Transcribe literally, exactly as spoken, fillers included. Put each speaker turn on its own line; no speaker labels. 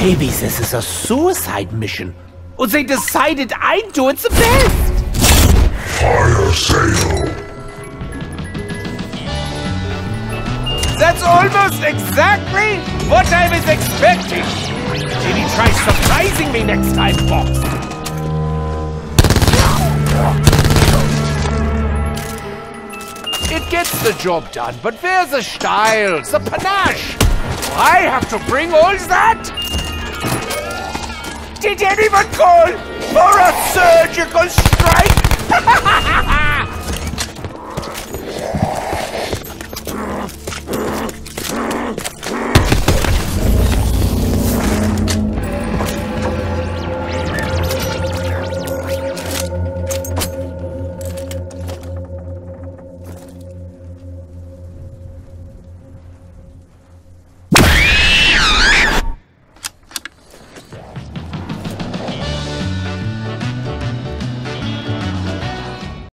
Maybe this is a suicide mission. Or they decided I'd do it the best.
Fire sale.
That's almost exactly what I was expecting. Maybe try surprising me next time, Fox. It gets the job done, but where's the style, the panache? I have to bring all that? Did anyone call for a surgical strike?